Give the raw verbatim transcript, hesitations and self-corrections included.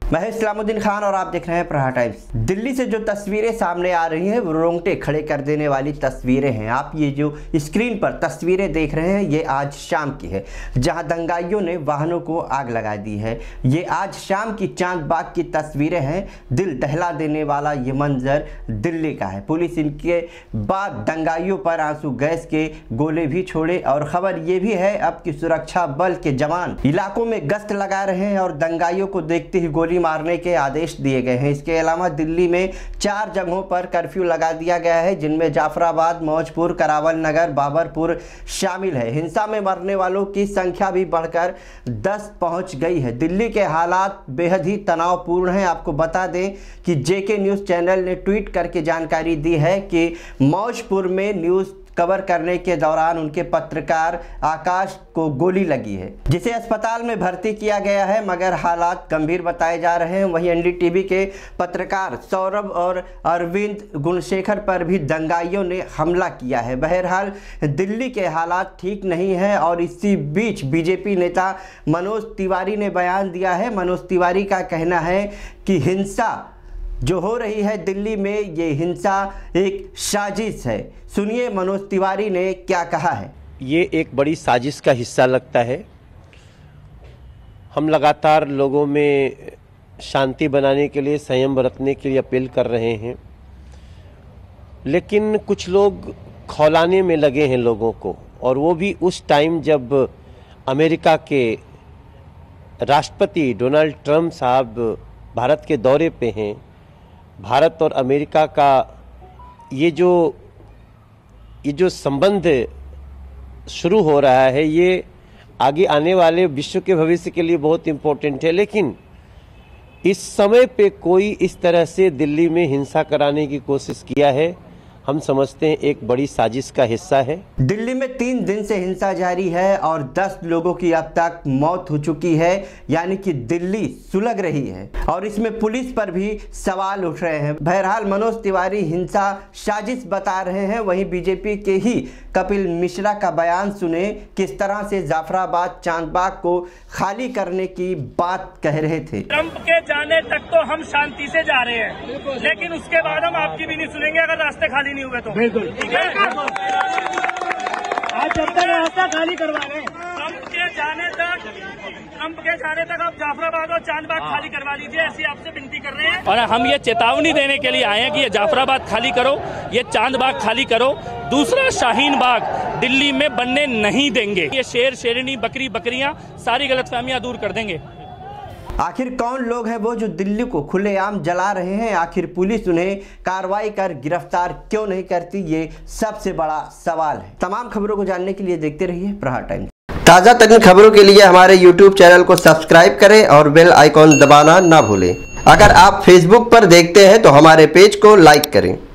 मैं इस्लामुद्दीन खान और आप देख रहे हैं प्रहार टाइम्स। दिल्ली से जो तस्वीरें सामने आ रही हैं वो रोंगटे खड़े कर देने वाली तस्वीरें हैं। आप ये जो स्क्रीन पर तस्वीरें देख रहे हैं ये आज शाम की है, जहां दंगाइयों ने वाहनों को आग लगा दी है। ये आज शाम की चांद बाग की तस्वीरें हैं। दिल दहला देने वाला ये मंजर दिल्ली का है। पुलिस इनके बाद दंगाइयों पर आंसू गैस के गोले भी छोड़े और खबर ये भी है अब की सुरक्षा बल के जवान इलाकों में गश्त लगा रहे हैं और दंगाइयों को देखते ही गोली मारने के आदेश दिए गए हैं। इसके अलावा दिल्ली में चार जगहों पर कर्फ्यू लगा दिया गया है, जिनमें जाफराबाद, मौजपुर, करावल नगर, बाबरपुर शामिल है। हिंसा में मरने वालों की संख्या भी बढ़कर दस पहुंच गई है। दिल्ली के हालात बेहद ही तनावपूर्ण हैं। आपको बता दें कि जेके न्यूज़ चैनल ने ट्वीट करके जानकारी दी है कि मौजपुर में न्यूज़ कवर करने के दौरान उनके पत्रकार आकाश को गोली लगी है, जिसे अस्पताल में भर्ती किया गया है, मगर हालात गंभीर बताए जा रहे हैं। वहीं एनडीटीवी के पत्रकार सौरभ और अरविंद गुणशेखर पर भी दंगाइयों ने हमला किया है। बहरहाल दिल्ली के हालात ठीक नहीं है और इसी बीच बीजेपी नेता मनोज तिवारी ने बयान दिया है। मनोज तिवारी का कहना है कि हिंसा जो हो रही है दिल्ली में, ये हिंसा एक साजिश है। सुनिए मनोज तिवारी ने क्या कहा है। ये एक बड़ी साजिश का हिस्सा लगता है। हम लगातार लोगों में शांति बनाने के लिए, संयम बरतने के लिए अपील कर रहे हैं, लेकिन कुछ लोग खौलाने में लगे हैं लोगों को, और वो भी उस टाइम जब अमेरिका के राष्ट्रपति डोनाल्ड ट्रंप साहब भारत के दौरे पे हैं। भारत और अमेरिका का ये जो ये जो संबंध शुरू हो रहा है, ये आगे आने वाले विश्व के भविष्य के लिए बहुत इम्पोर्टेंट है। लेकिन इस समय पे कोई इस तरह से दिल्ली में हिंसा कराने की कोशिश किया है, हम समझते हैं एक बड़ी साजिश का हिस्सा है। दिल्ली में तीन दिन से हिंसा जारी है और दस लोगों की अब तक मौत हो चुकी है, यानी कि दिल्ली सुलग रही है और इसमें पुलिस पर भी सवाल उठ रहे हैं। बहरहाल मनोज तिवारी हिंसा साजिश बता रहे हैं। वहीं बीजेपी के ही कपिल मिश्रा का बयान सुने, किस तरह से जाफराबाद, चांदबाग को खाली करने की बात कह रहे थे। ट्रंप के जाने तक तो हम शांति से जा रहे हैं, लेकिन उसके बाद हम आपकी भी नहीं सुनेंगे अगर रास्ते खाली नहीं हुए तो। बिल्कुल ठीक है। आज जब तक रास्ता खाली करवा रहे हैं, ट्रंप के जाने तक ट्रंप के जाने तक आप जाफराबाद और चांदबाग खाली करवा लीजिए, ऐसी आपसे विनती कर रहे हैं। और हम ये चेतावनी देने के लिए आए हैं कि ये जाफराबाद खाली करो, ये चांदबाग खाली करो, दूसरा शाहीन बाग दिल्ली में बनने नहीं देंगे। ये शेर, शेरनी, बकरी, बकरियां सारी गलतफहमियां दूर कर देंगे। आखिर कौन लोग हैं वो जो दिल्ली को खुलेआम जला रहे हैं? आखिर पुलिस उन्हें कार्रवाई कर गिरफ्तार क्यों नहीं करती? ये सबसे बड़ा सवाल है। तमाम खबरों को जानने के लिए देखते रहिए प्रहार टाइम्स। ताज़ा तरीन खबरों के लिए हमारे यूट्यूब चैनल को सब्सक्राइब करें और बेल आइकॉन दबाना ना भूलें। अगर आप फेसबुक पर देखते हैं तो हमारे पेज को लाइक करें।